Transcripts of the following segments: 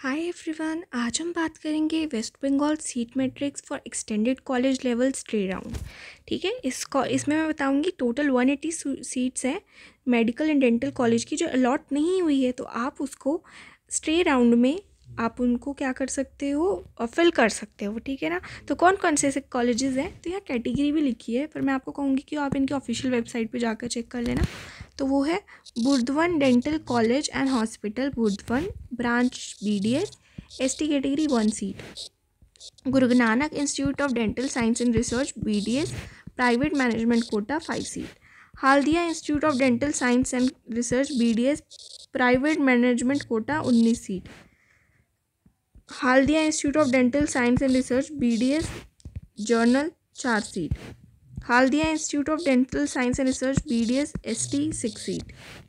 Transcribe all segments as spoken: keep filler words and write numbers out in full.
Hi everyone, आज हम बात करेंगे West Bengal seat matrix for extended college level stray round. ठीक है, इस इसमें मैं बताऊंगी टोटल एक सौ अस्सी सीट्स हैं मेडिकल एंड डेंटल कॉलेज की जो अलॉट नहीं हुई है, तो आप उसको स्ट्रे राउंड में आप उनको क्या कर सकते हो, फिल कर सकते हो। ठीक है ना। तो कौन कौन से ऐसे कॉलेजेस हैं, तो यहाँ कैटेगरी भी लिखी है, पर मैं आपको कहूँगी कि आप इनकी ऑफिशियल वेबसाइट पे जाकर चेक कर लेना। तो वो है Burdwan dental college and hospital Burdwan, branch B D S, S T category one seat. Guru Nanak institute of dental science and research B D S, private management quota five seat. Haldia institute of dental science and research B D S, private management quota उन्नीस seat. Haldia institute of dental science and research B D S, general चार seat. Haldia institute of dental science and research B D S, S T six seat.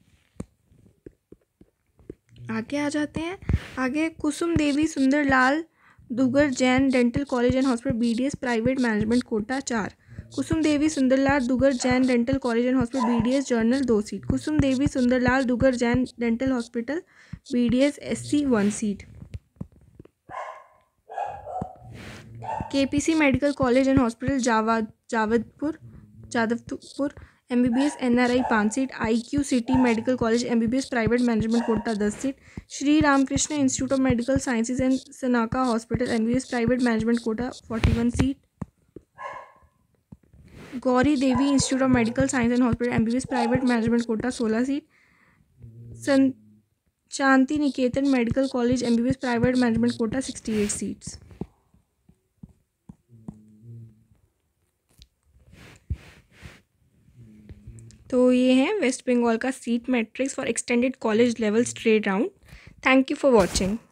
आगे आ जाते हैं। आगे Kusum Devi Sundarlal Dugar Jain dental college and hospital B D S, private management quota चार। Kusum Devi Sundarlal Dugar Jain dental college and hospital B D S, general दो seat. Kusum Devi Sundarlal Dugar Jain dental hospital B D S, S C one seat. K P C medical college and hospital जावा जावदपुर Jadavpur M B B S, N R I पाँच seat. I Q city medical college M B B S, private management quota दस seat. Shri Ramakrishna institute of medical sciences and Sanaka hospital M B B S, private management quota इकतालीस seat. Gauri Devi institute of medical science and hospital M B B S, private management quota सोलह seat. सन Shantiniketan medical college M B B S, private management quota अड़सठ seats. तो ये है West Bengal का seat matrix for extended college level straight round. Thank you for watching.